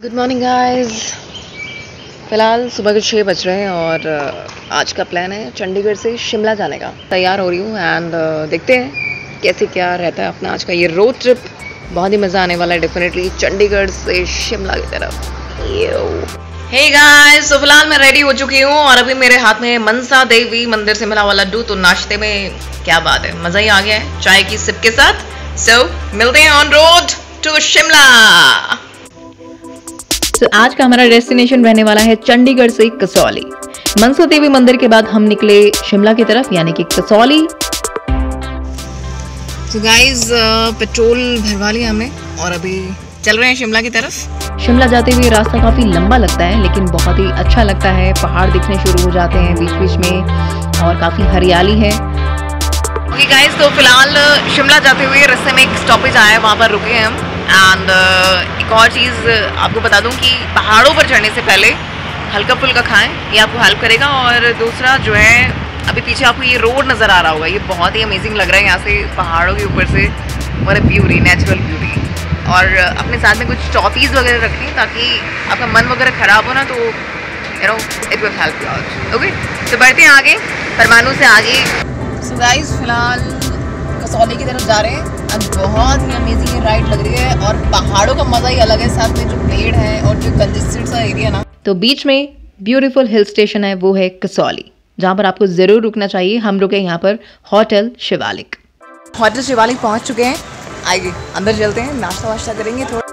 Good morning guys. फ़िलहाल सुबह के 6 बज रहे हैं और आज का प्लान है चंडीगढ़ से शिमला जाने का। तैयार हो रही हूँ एंड देखते हैं कैसे क्या रहता है अपना आज का ये रोड ट्रिप। बहुत ही मज़ा आने वाला है डेफिनेटली चंडीगढ़ से शिमला की तरफ। हे गाइस, तो फिलहाल मैं रेडी हो चुकी हूँ और अभी मेरे हाथ में मनसा देवी मंदिर से मिला हुआ लड्डू। तो नाश्ते में क्या बात है, मज़ा ही आ गया है चाय की सिप के साथ। सो मिलते हैं ऑन रोड टू शिमला। तो आज का हमारा डेस्टिनेशन रहने वाला है चंडीगढ़ से कसौली। मनसा देवी मंदिर के बाद हम निकले शिमला की तरफ यानी कि कसौली। तो गाइस पेट्रोल भरवा लिया हमने और अभी चल रहे हैं शिमला की तरफ। शिमला जाते हुए रास्ता काफी लंबा लगता है लेकिन बहुत ही अच्छा लगता है। पहाड़ दिखने शुरू हो जाते हैं बीच बीच में और काफी हरियाली है। ओके गाइस, तो फिलहाल शिमला जाते हुए रास्ते में एक स्टॉपेज आया है, वहाँ पर रुके हैं हम। एंड एक और चीज़ आपको बता दूं कि पहाड़ों पर चढ़ने से पहले हल्का फुल्का खाएं, ये आपको हेल्प करेगा। और दूसरा जो है, अभी पीछे आपको ये रोड नज़र आ रहा होगा, ये बहुत ही अमेजिंग लग रहा है यहाँ से पहाड़ों के ऊपर से। और ब्यूटी, नेचुरल ब्यूटी। और अपने साथ में कुछ टॉफीज़ वगैरह रखनी ताकि आपका मन वगैरह ख़राब हो ना, तो you know it will help you out. Okay, तो बढ़ते हैं आगे, परमाणु से आगे। सो गाइस, फिलहाल कसौली की तरफ जा रहे हैं। अब बहुत ही अमेजिंग राइड लग रही है और पहाड़ों का मज़ा ही अलग है। साथ में जो पेड़ है और जो कंजेस्टेड सा एरिया ना, तो बीच में ब्यूटीफुल हिल स्टेशन है, वो है कसौली, जहाँ पर आपको जरूर रुकना चाहिए। हम रुके यहाँ पर होटल शिवालिक। होटल शिवालिक पहुँच चुके हैं। आइए अंदर चलते हैं, नाश्ता वाश्ता करेंगे थोड़ा।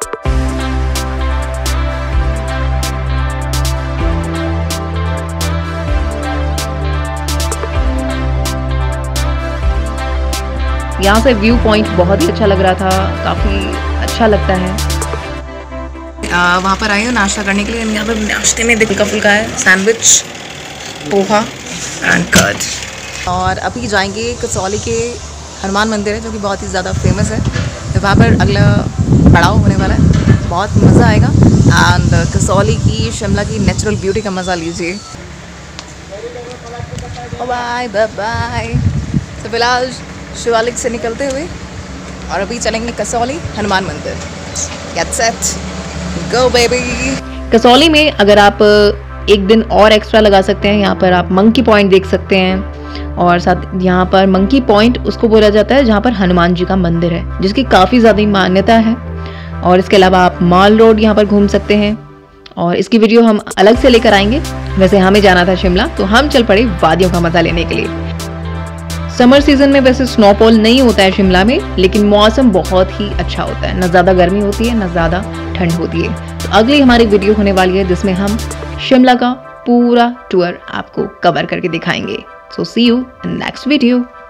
यहाँ से व्यू पॉइंट बहुत ही अच्छा लग रहा था, काफी अच्छा लगता है। वहाँ पर आए हो नाश्ता करने के लिए। यहाँ पर नाश्ते में हल्का फुल्का है, सैंडविच, पोहा एंड कर्ड। और अभी जाएंगे कसौली के हनुमान मंदिर है जो कि बहुत ही ज़्यादा फेमस है। तो वहाँ पर अगला पड़ाव होने वाला है, बहुत मज़ा आएगा। एंड कसौली की, शिमला की नेचुरल ब्यूटी का मज़ा लीजिए। Bye bye bye. तो फिलहाल शिवालिक से निकलते हुए और अभी चलेंगे कसौली हनुमान मंदिर। Get set, go baby। Kasauli में अगर आप एक दिन और एक्स्ट्रा लगा सकते हैं, यहाँ पर आप मंकी पॉइंट देख सकते हैं। और साथ यहाँ पर मंकी पॉइंट उसको बोला जाता है जहाँ पर हनुमान जी का मंदिर है, जिसकी काफ़ी ज़्यादा मान्यता है। और इसके अलावा आप मॉल रोड यहाँ पर घूम सकते हैं और इसकी वीडियो हम अलग से लेकर आएंगे। वैसे हमें जाना था शिमला, तो हम चल पड़े वादियों का मज़ा लेने के लिए। समर सीजन में वैसे स्नोफॉल नहीं होता है शिमला में, लेकिन मौसम बहुत ही अच्छा होता है। न ज़्यादा गर्मी होती है, न ज़्यादा ठंड होती है। तो अगली हमारी वीडियो होने वाली है जिसमें हम शिमला का पूरा टूर आपको कवर करके दिखाएंगे। So see you in next video.